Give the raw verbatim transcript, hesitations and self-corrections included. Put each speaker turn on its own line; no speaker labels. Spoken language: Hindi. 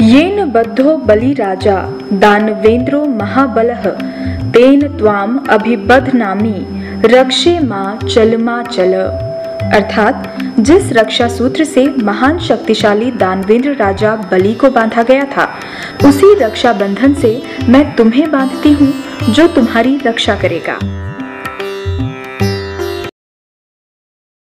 येन बद्धो बलि राजा दानवेन्द्रो महाबलः तेन त्वाम अभिबध्नामि रक्षे मां चल मां चल। अर्थात जिस रक्षा सूत्र से महान शक्तिशाली दानवेंद्र राजा बलि को बांधा गया था, उसी रक्षा बंधन से मैं तुम्हें बांधती हूँ जो तुम्हारी रक्षा करेगा।